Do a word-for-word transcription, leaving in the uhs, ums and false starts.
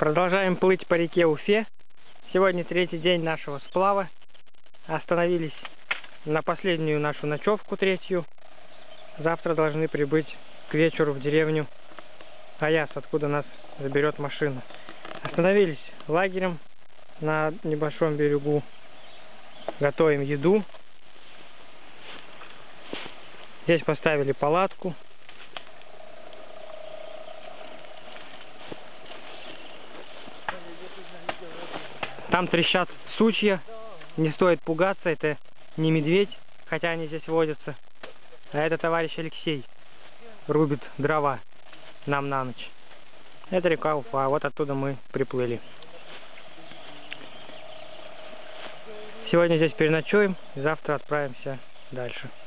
Продолжаем плыть по реке Уфе. Сегодня третий день нашего сплава. Остановились на последнюю нашу ночевку, третью. Завтра должны прибыть к вечеру в деревню Аяс, откуда нас заберет машина. Остановились лагерем на небольшом берегу. Готовим еду. Здесь поставили палатку. Там трещат сучья, не стоит пугаться, это не медведь, хотя они здесь водятся, а это товарищ Алексей рубит дрова нам на ночь. Это река Уфа, вот оттуда мы приплыли. Сегодня здесь переночуем и завтра отправимся дальше.